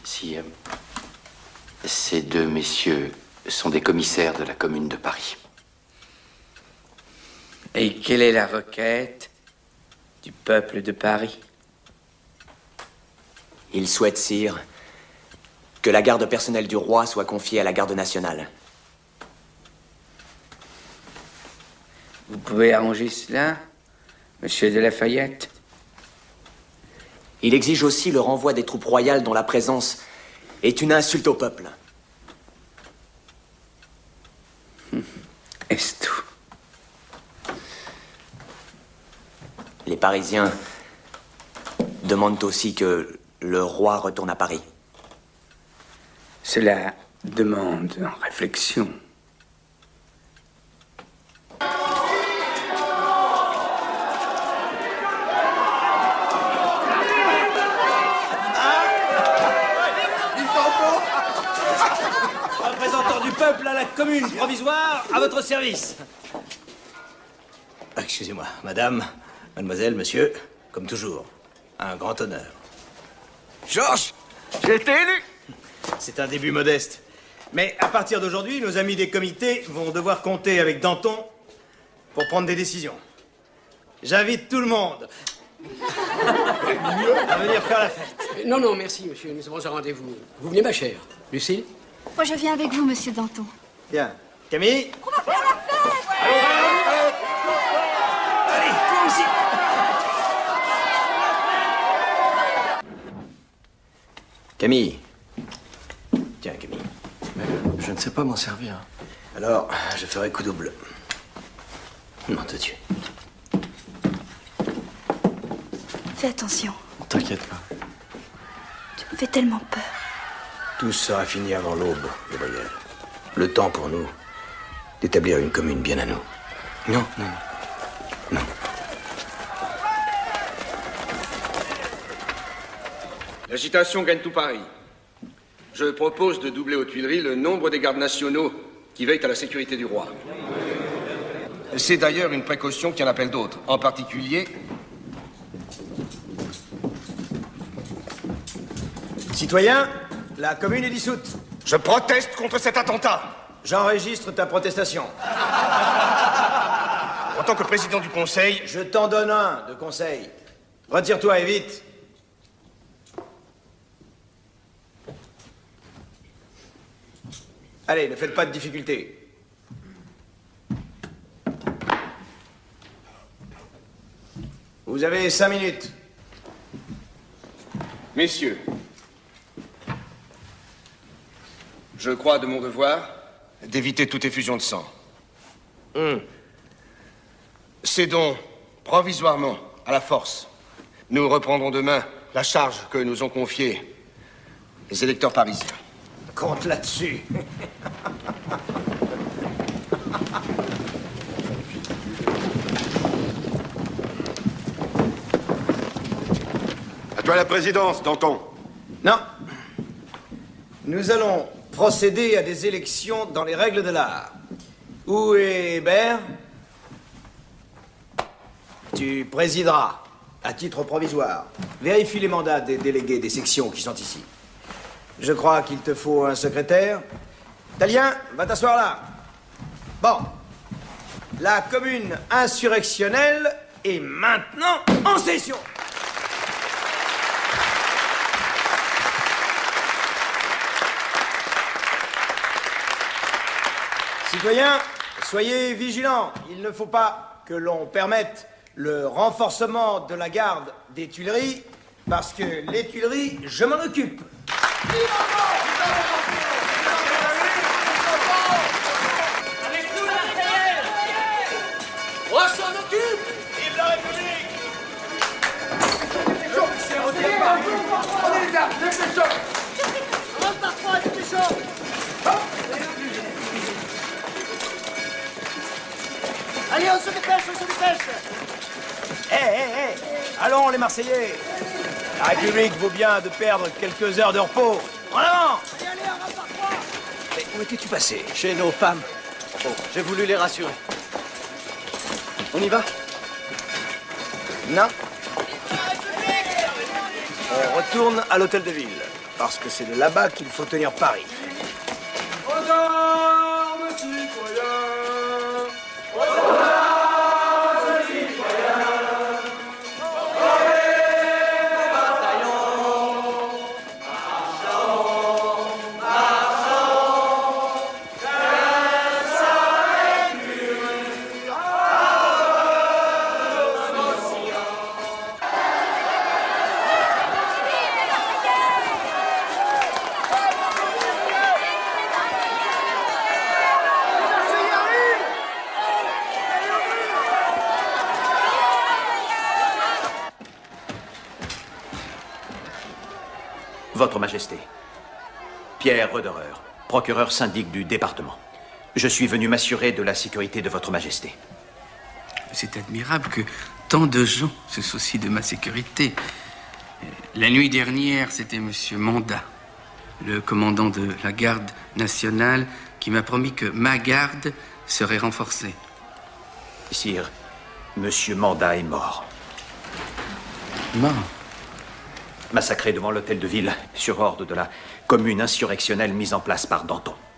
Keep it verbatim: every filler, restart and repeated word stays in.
Si euh, ces deux messieurs sont des commissaires de la Commune de Paris. Et quelle est la requête du peuple de Paris? Il souhaite, sire, que la garde personnelle du roi soit confiée à la garde nationale. Vous pouvez arranger cela, monsieur de Lafayette? Il exige aussi le renvoi des troupes royales dont la présence est une insulte au peuple. Est-ce tout? Les Parisiens demandent aussi que le roi retourne à Paris. Cela demande réflexion. Représentant du peuple à la commune provisoire, à votre service. Excusez-moi, madame, mademoiselle, monsieur, comme toujours, un grand honneur. Georges, j'ai été élu. C'est un début modeste. Mais à partir d'aujourd'hui, nos amis des comités vont devoir compter avec Danton pour prendre des décisions. J'invite tout le monde à venir faire la fête. Non, non, merci, monsieur. Nous avons un rendez-vous. Vous venez, ma chère. Lucille? Moi, je viens avec vous, monsieur Danton. Bien. Camille? On va faire la fête! Allez, toi aussi! Camille. Tiens, Camille. Mais je ne sais pas m'en servir. Alors, je ferai coup double. Nom de Dieu. Fais attention. T'inquiète pas. Tu me fais tellement peur. Tout sera fini avant l'aube, Gabriel. Le temps pour nous d'établir une commune bien à nous. Non, non, non. Non. L'agitation gagne tout Paris. Je propose de doubler aux Tuileries le nombre des gardes nationaux qui veillent à la sécurité du roi. C'est d'ailleurs une précaution qui en appelle d'autres. En particulier... Citoyens, la commune est dissoute. Je proteste contre cet attentat. J'enregistre ta protestation. En tant que président du conseil... Je t'en donne un de conseil. Retire-toi et vite. Allez, ne faites pas de difficultés. Vous avez cinq minutes. Messieurs, je crois de mon devoir d'éviter toute effusion de sang. Hum. Cédons provisoirement à la force. Nous reprendrons demain la charge que nous ont confiée les électeurs parisiens. Compte là-dessus. À toi la présidence, Danton. Non. Nous allons procéder à des élections dans les règles de l'art. Où est Hébert? Tu présideras à titre provisoire. Vérifie les mandats des délégués des sections qui sont ici. Je crois qu'il te faut un secrétaire. Talien, va t'asseoir là. Bon. La commune insurrectionnelle est maintenant en session. Citoyens, soyez vigilants. Il ne faut pas que l'on permette le renforcement de la garde des Tuileries, parce que les Tuileries, je m'en occupe. Avec nous, la Marseillaise! On s'en occupe! Vive la République! Allez, on se dépêche, on se dépêche! Hé, hé, hé! Allons, les Marseillais! La République vaut bien de perdre quelques heures de repos. En avant! Allez, allez, on va par trois! Mais où étais-tu passé? Chez nos femmes. Oh, j'ai voulu les rassurer. On y va? Non. On retourne à l'hôtel de ville. parce que c'est de là-bas qu'il faut tenir Paris. Aux armes, citoyens! Aux armes, citoyens! Envoyez vos bataillons! Marchons, marchons! Que s'arrête plus! Votre Majesté, Pierre Roederer, procureur syndic du département. Je suis venu m'assurer de la sécurité de Votre Majesté. C'est admirable que tant de gens se soucient de ma sécurité. La nuit dernière, c'était Monsieur Mandat, le commandant de la garde nationale, qui m'a promis que ma garde serait renforcée. Sire, Monsieur Mandat est mort. Mort? Massacré devant l'hôtel de ville, sur ordre de la commune insurrectionnelle mise en place par Danton.